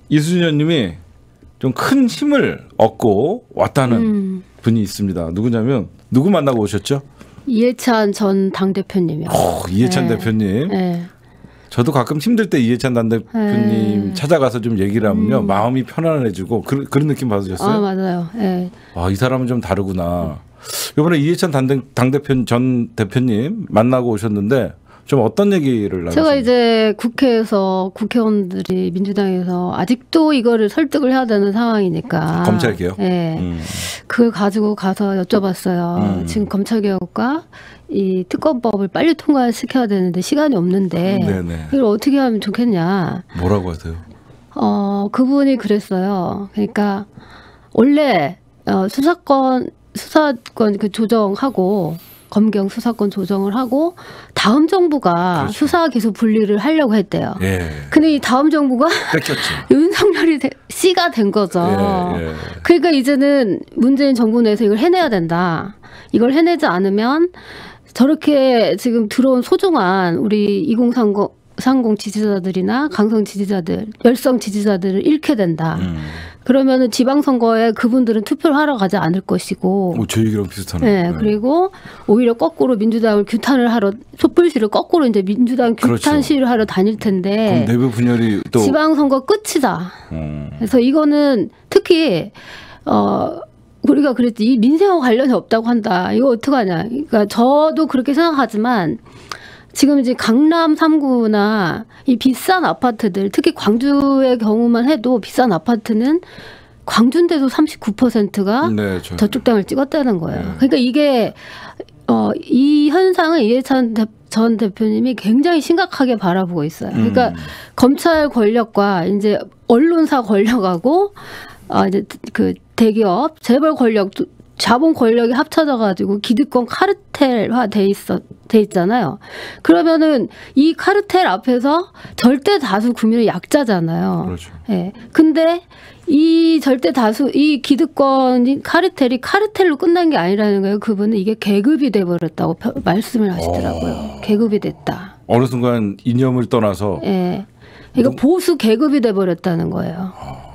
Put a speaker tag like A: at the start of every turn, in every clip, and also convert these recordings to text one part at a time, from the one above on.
A: 이순연님이 좀 큰 힘을 얻고 왔다는 분이 있습니다. 누구냐면 누구 만나고 오셨죠?
B: 이해찬 전 당대표님이요.
A: 이해찬 대표님.
B: 네.
A: 저도 가끔 힘들 때 이해찬 당대표님 찾아가서 좀 얘기를 하면요. 마음이 편안해지고 그런 느낌 받으셨어요?
B: 맞아요. 네.
A: 이 사람은 좀 다르구나. 이번에 이해찬 당대표 전 대표님 만나고 오셨는데 좀 어떤 얘기를 나누셨나요?
B: 제가 이제 국회에서 국회의원들이 민주당에서 아직도 이거를 설득을 해야 되는 상황이니까
A: 검찰개혁?
B: 네. 그걸 가지고 가서 여쭤봤어요. 지금 검찰개혁과 이 특검법을 빨리 통과시켜야 되는데 시간이 없는데
A: 네네.
B: 이걸 어떻게 하면 좋겠냐.
A: 뭐라고 하세요?
B: 그분이 그랬어요. 그러니까 원래 수사권 그 조정하고 검경 수사권 조정을 하고 다음 정부가
A: 그렇죠.
B: 수사 기소 분리를 하려고 했대요.
A: 예.
B: 근데 이 다음 정부가
A: 뺏겼죠.
B: 윤석열이 씨가 된 거죠.
A: 예.
B: 그러니까 이제는 문재인 정부 내에서 이걸 해내야 된다. 이걸 해내지 않으면 저렇게 지금 들어온 소중한 우리 2030 지지자들이나 강성 지지자들, 열성 지지자들을 잃게 된다. 그러면은 지방선거에 그분들은 투표를 하러 가지 않을 것이고.
A: 제 얘기랑 비슷하네.
B: 네, 그리고 오히려 거꾸로 민주당을 규탄을 하러, 촛불시를 거꾸로 이제 민주당 규탄 시위를 하러 다닐 텐데.
A: 그럼 내부 분열이 또.
B: 지방선거 끝이다. 그래서 이거는 특히, 우리가 그랬지. 이 민생과 관련이 없다고 한다. 이거 어떡하냐. 그러니까 저도 그렇게 생각하지만 지금 이제 강남 3구나 이 비싼 아파트들, 특히 광주의 경우만 해도 비싼 아파트는 광주인데도 39%가
A: 네,
B: 저쪽 땅을 찍었다는 거예요. 그러니까 이게 이 현상을 이해찬 전 대표님이 굉장히 심각하게 바라보고 있어요. 그러니까 검찰 권력과 이제 언론사 권력하고 이제 그 대기업 재벌 권력 자본 권력이 합쳐져 가지고 기득권 카르텔화 돼 있잖아요. 그러면은 이 카르텔 앞에서 절대 다수 국민은 약자잖아요.
A: 그렇죠.
B: 예. 근데 이 절대 다수 이 기득권 카르텔이 카르텔로 끝난 게 아니라는 거예요. 그분은 이게 계급이 돼 버렸다고 말씀을 하시더라고요. 계급이 됐다.
A: 어느 순간 이념을 떠나서
B: 예. 이거 보수 계급이 돼 버렸다는 거예요.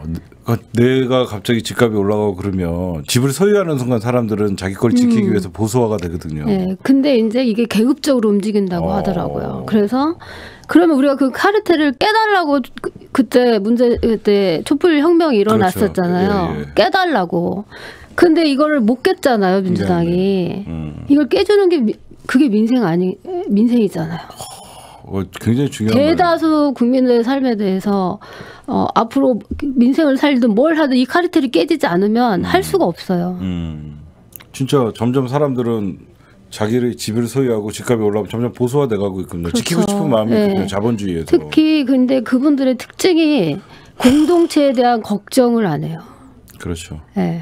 A: 내가 갑자기 집값이 올라가고 그러면 집을 소유하는 순간 사람들은 자기 걸 지키기 위해서 보수화가 되거든요.
B: 네, 근데 이제 이게 계급적으로 움직인다고 하더라고요. 그래서 그러면 우리가 그 카르텔을 깨달라고 그때 촛불 혁명이 일어났었잖아요.
A: 그렇죠. 예.
B: 깨달라고. 근데 이거를 못 깼잖아요, 민주당이. 이걸 깨주는 게 그게 민생이잖아요.
A: 굉장히 중요한
B: 대다수 국민의 삶에 대해서 앞으로 민생을 살든 뭘 하든 이 카르텔이 깨지지 않으면 할 수가 없어요.
A: 진짜 점점 사람들은 자기의 집을 소유하고 집값이 올라가면 점점 보수화돼 가고 있거든요.
B: 그렇죠.
A: 지키고 싶은 마음이 있거든요. 자본주의에서.
B: 특히 근데 그분들의 특징이 공동체에 대한 걱정을 안 해요.
A: 그렇죠.
B: 네.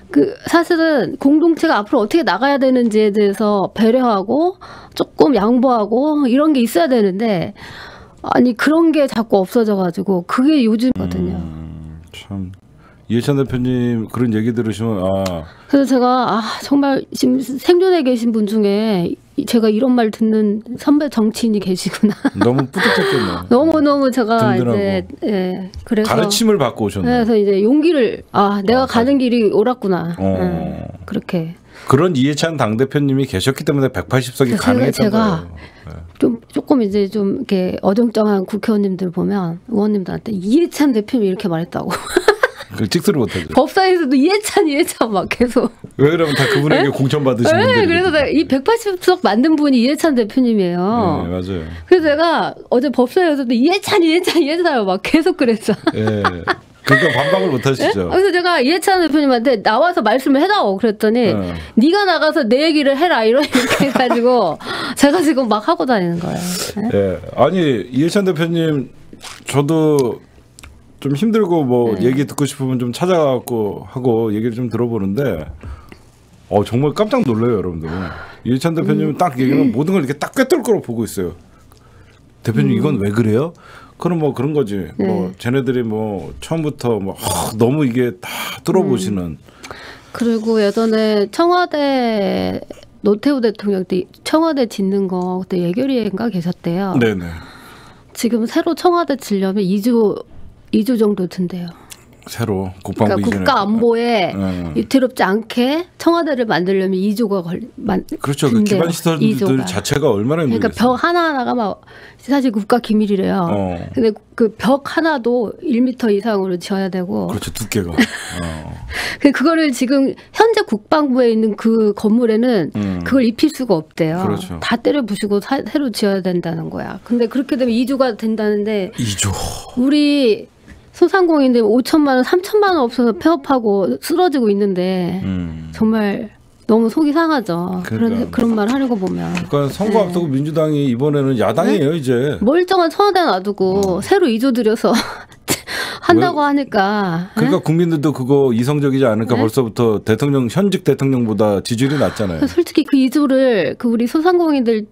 B: 사실은 공동체가 앞으로 어떻게 나가야 되는지에 대해서 배려하고 조금 양보하고 이런 게 있어야 되는데 아니 그런 게 자꾸 없어져가지고 그게 요즘이거든요.
A: 참 이해찬 대표님 그런 얘기 들으시면
B: 그래서 제가 정말 지금 생존에 계신 분 중에 제가 이런 말 듣는 선배 정치인이 계시구나.
A: 너무 뿌듯했겠네요.
B: 너무 제가
A: 든든하고.
B: 이제 그래서
A: 가르침을 받고 오셨네요.
B: 그래서 이제 용기를 내가 가는 길이 옳았구나. 그렇게.
A: 그런 이해찬 당 대표님이 계셨기 때문에 180석이 가능했던
B: 제가
A: 거예요.
B: 조금 이제 좀 이렇게 어정쩡한 국회의원님들 보면 의원님들한테 이해찬 대표님이 이렇게 말했다고.
A: 그 찍소리 못하죠.
B: 법사에서도 이해찬 막 계속.
A: 왜 그러면 다 그분에게 공천 받으신 분들이.
B: 그래서 내가 이 180석 만든 분이 이해찬 대표님이에요.
A: 네, 맞아요.
B: 그래서 제가 어제 법사에서도 이해찬 막 계속 그랬어.
A: 예. 그러니까 반박을 못 하시죠.
B: 그래서 제가 이해찬 대표님한테 나와서 말씀을 해다오 그랬더니 네가 나가서 내 얘기를 해라 이렇게 해가지고 제가 지금 막 하고 다니는 거예요.
A: 예. 아니 이해찬 대표님 저도 좀 힘들고 얘기 듣고 싶으면 좀 찾아가고 하고 얘기를 좀 들어보는데 정말 깜짝 놀라요 여러분들. 이해찬 대표님은 딱 얘기하면 모든 걸 이렇게 딱 꿰뚫고 보고 있어요. 대표님 이건 왜 그래요? 그럼 그런 거지. 쟤네들이 처음부터 너무 이게 다 뚫어보시는.
B: 그리고 예전에 청와대 노태우 대통령 때 청와대 짓는 거 그때 예결위인가 계셨대요.
A: 네네.
B: 지금 새로 청와대 지려면 2조 2조 정도 든대요.
A: 새로 국방부
B: 그러니까
A: 이전에.
B: 국가 안보에
A: 네.
B: 위태롭지 않게 청와대를 만들려면 2조가
A: 그렇죠. 그 기반 시설들 자체가 얼마나 힘들겠어요.
B: 그러니까 벽 하나하나가 막 사실 국가 기밀이래요. 근데 그 벽 하나도 1m 이상으로 지어야 되고.
A: 그렇죠. 두께가.
B: 그거를 지금 현재 국방부에 있는 그 건물에는 그걸 입힐 수가 없대요.
A: 그렇죠.
B: 다 때려 부수고 새로 지어야 된다는 거야. 근데 그렇게 되면 2조가 된다는데
A: 2조.
B: 우리 소상공인들 5천만 원, 3천만 원 없어서 폐업하고 쓰러지고 있는데 정말 너무 속이 상하죠.
A: 그러니까.
B: 그런 말 하려고 보면.
A: 그러니까 선거 앞두고 민주당이 이번에는 야당이에요 이제.
B: 멀쩡한 청와대 놔두고 새로 2조 들여서 한다고 하니까.
A: 그러니까 국민들도 그거 이성적이지 않을까 벌써부터 대통령 현직 대통령보다 지지율이 낮잖아요.
B: 솔직히 그 2조를 그 우리 소상공인들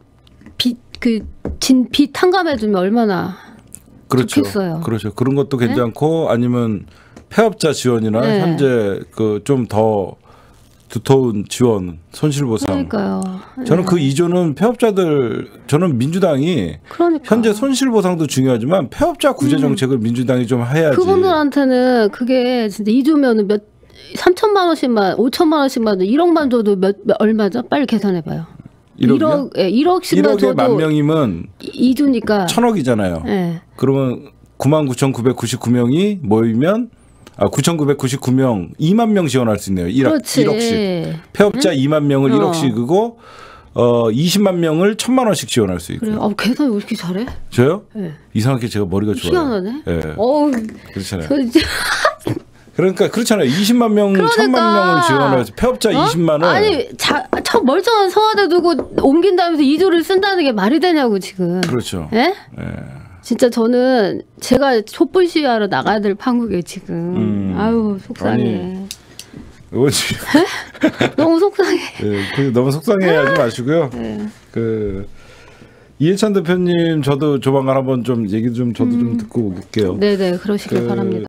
B: 빚 탕감해주면 얼마나
A: 그렇죠.
B: 좋겠어요.
A: 그렇죠. 그런 것도 괜찮고 아니면 폐업자 지원이나 현재 그 좀 더 두터운 지원, 손실보상.
B: 그러니까요.
A: 저는 그 2조는 폐업자들 저는 민주당이 현재 손실보상도 중요하지만 폐업자 구제 정책을 민주당이 좀 해야지.
B: 그분들한테는 그게 진짜 2조면은 3천만 원씩만 5천만 원씩만 1억만 줘도 얼마죠? 빨리 계산해봐요.
A: 1억이요?
B: 1억씩만
A: 1억에
B: 줘도
A: 만 명이면
B: 2조니까
A: 1,000억이잖아요.
B: 네.
A: 그러면 99,999명이 모이면 9,999명 2만 명 지원할 수 있네요. 1억씩. 폐업자 2만 명을 1억씩이고 20만 명을 1,000만 원씩 지원할 수 있고.
B: 그래. 계산 왜 이렇게 잘해?
A: 저요?
B: 네.
A: 이상하게 제가 머리가 좋아요.
B: 희한하네.
A: 네.
B: 그렇잖아요.
A: 그러니까 그렇잖아요. 20만 명, 1,000만 명을 지원해서 폐업자 20만을.
B: 아니, 멀쩡한 청와대 두고 옮긴다면서 2조를 쓴다는 게 말이 되냐고 지금.
A: 그렇죠.
B: 예? 진짜 저는 제가 촛불 시위하러 나가야 될 판국에 지금. 아유 속상해.
A: 뭐지?
B: 너무 속상해.
A: 네, 너무 속상해하지 마시고요. 그 이해찬 대표님 저도 조만간 한번 좀 얘기 좀 저도 좀 듣고 올게요.
B: 네네 그러시길 바랍니다.